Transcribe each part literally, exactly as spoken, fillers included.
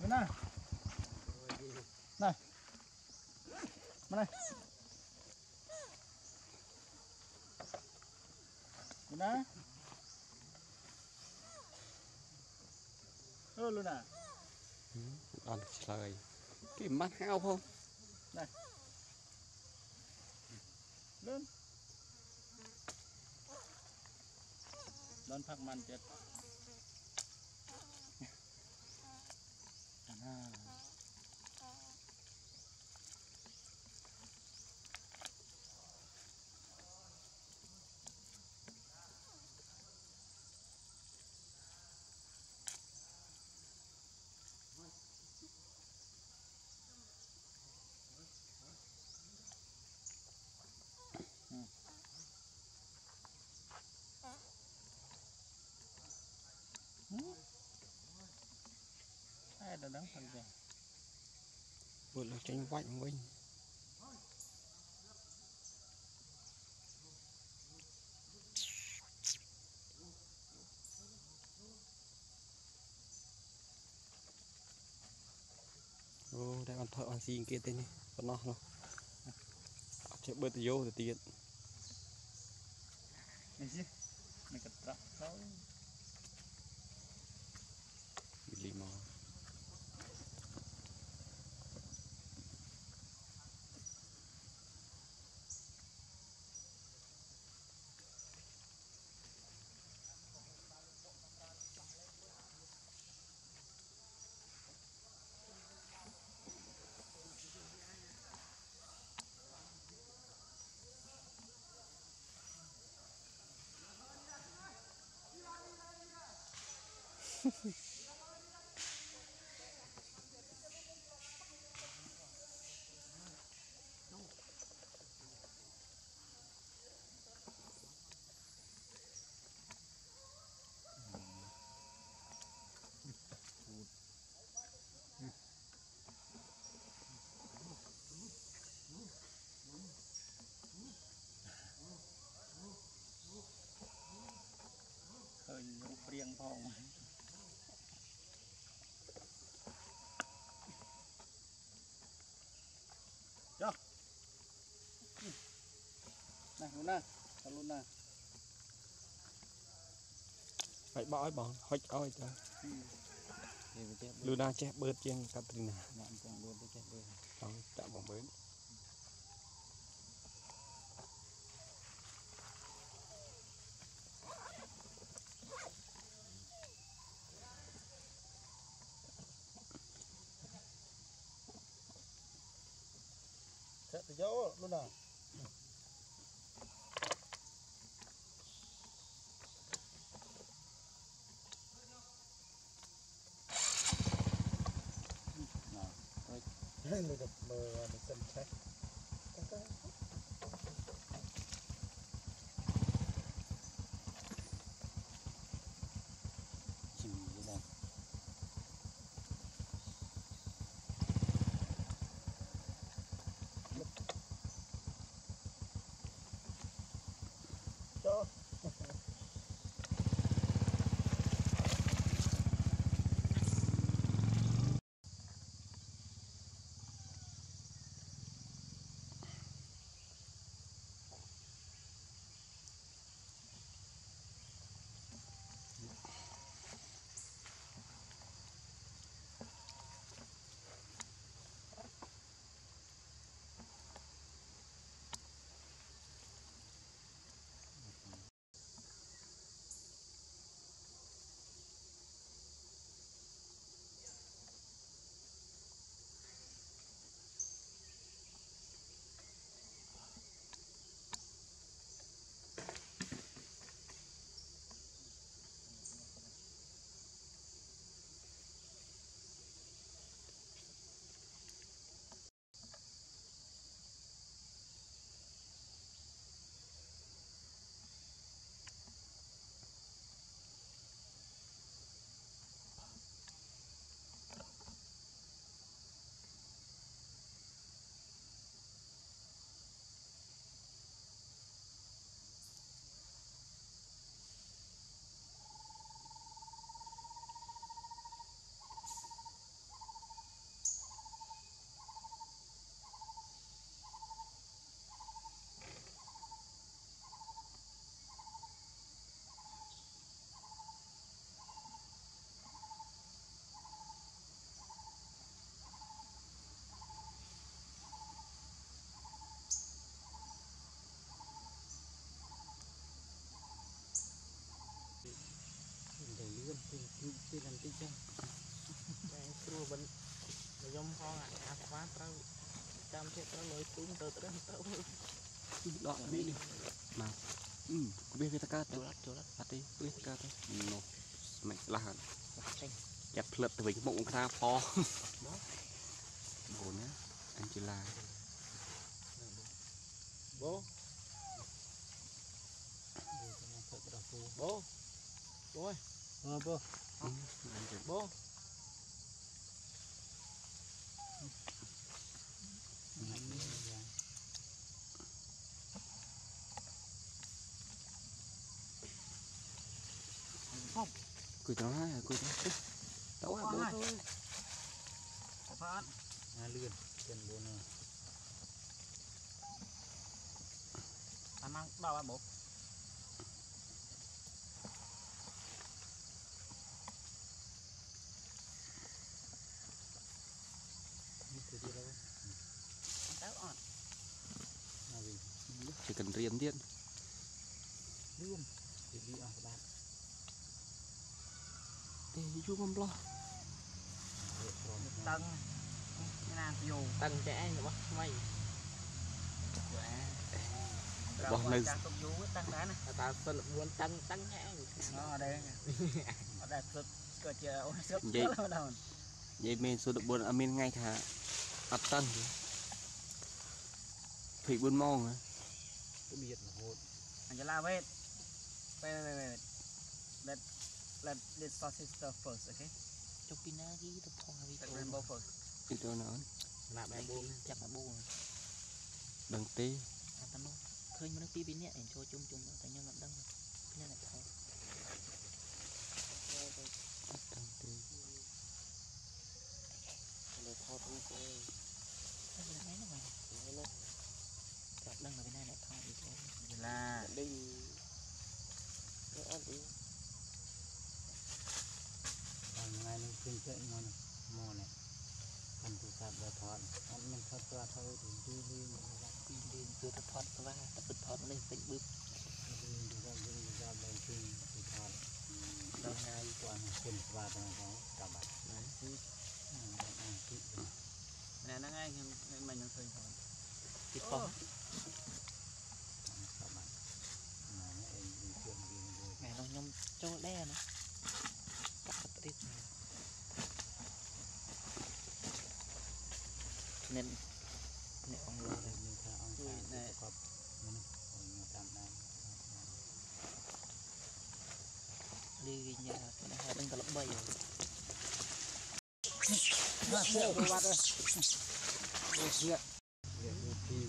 Mana? Này. Mana? Mana? Ơ luôn à? Ăn trời. Cái mắt hao không? Này. Lên. Lên phát man chết. À. Ai đã đóng phần rồi. Vừa là tranh vạnh mình. Ô, đây con thợ con xin kia tên này, con nó không? Chạy bơi từ vô từ tiền. Này chứ, này cái trạc đó. Bị lì mò. Khơi lũ riêng phong. Cho. Này Luna, cho Luna. Phải bỏ bọn, hoi oi cho. Luna chết bớt trên Katrina. Bạn còn luôn tới chết bớt. Đó, chạm vòng bớt. Chết từ dấu Luna. Người đập mờ để xem check. Chìm như này. Cho. phong à à phá trâu trăm thiệt trâu lối xuống từ từ trâu đó đi đi mà ừ biết cái ta chỗ lát chỗ lát phát đi biết ta thôi nó mày là chặt lật từ cái bụng ra pho bố nhá anh chỉ là bố bố bố ơi ờ bố ừ, bố không cười cho nó hay cười cho nó đâu à bố thôi phát à lươn chân bố nè anh mang đâu à bố chỉ cần riêng điện lươn thì đi ở bạn để chú mâm lo tăng cái nào dù tăng trẻ nữa mày bỏ nơi tăng đá này ta phân muốn tăng tăng nhẹ nó ở đây ở đây sụp cơ chờ sụp vậy vậy mình số được buồn ở bên ngay thà ấp tăng thì buồn mong hả cái biệt là hột anh la wait wait wait wait let let this sausage stuff first okay chụp pin gì tập thong hay tập rainbow first đi cho nó là bé buông chắc là buông đằng tê à tao nói khơi mà nó pi pin nhẹ anh cho chung chung tại nhau ngậm đắng pin này thôi đằng tê เลยทอดรูปเลยไม่เป็นไรนะมันจับดังมาเป็นหน้าเนี่ยทอดอีกเวลาดิ้งก็อันนี้ทำไงนึกขึ้นเจ๊มันโมเนี่ยทำตัวสับแล้วทอดอันมันทอดตัวทอดถึงดีดีนะครับดีดีคือถ้าทอดตัวแต่เป็นทอดมันเป็นบึ้บดีดีก็ดีดีก็เป็นที่ที่ทอดเราง่ายกว่าคนสบายตรงเขากลับบ้านนะnè nó ngay mình nhận thấy rồi kịp không ngày nó nhom cho đe nữa cắt tít nên nên ông lo này này đi nhà này hai bên cả lắm bay rồi nó sẽ đồ bắt rồi đồ chuyện đồ kỳ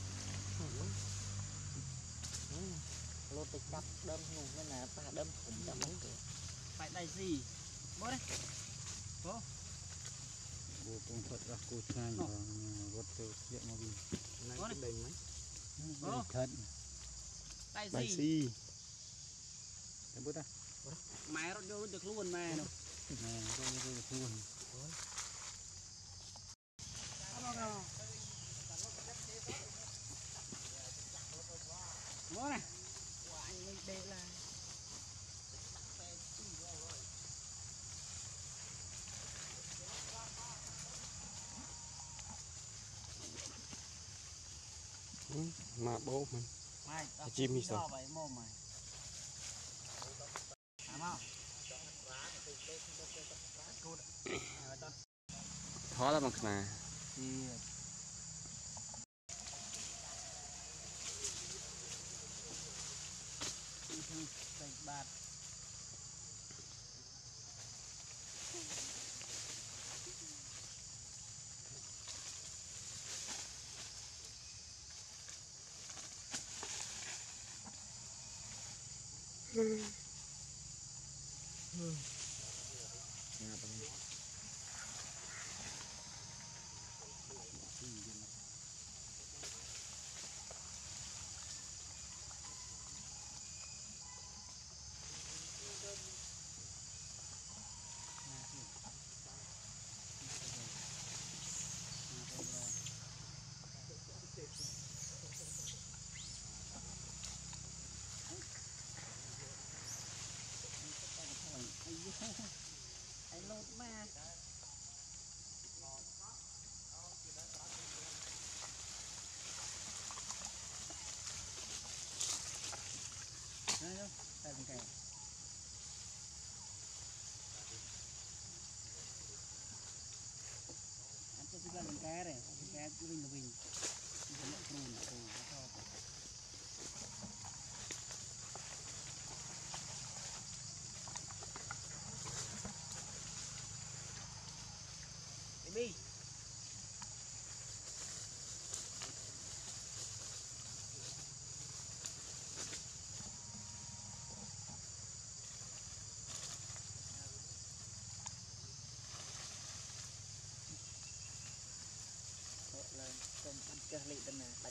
lô tịch cặp đâm ngủ nên là ta đâm cũng đâm mấy cái phải đây gì bố đây bố bố cũng thật là cô trai và rất tiêu chuyện mà đi bố đây đầy mấy bố thật đây gì bố đây mày nó vô được luôn mà đâu nè vô được luôn bố này đây là ừ, mà bố mình mày chim đi sao vậy mồm mày không khó lắm mà bạt ừ. Ừ. Ai lột mà vinh là vinh nó lợn cừu là cừu nó to baby lên tôm ăn chơi lị tên nè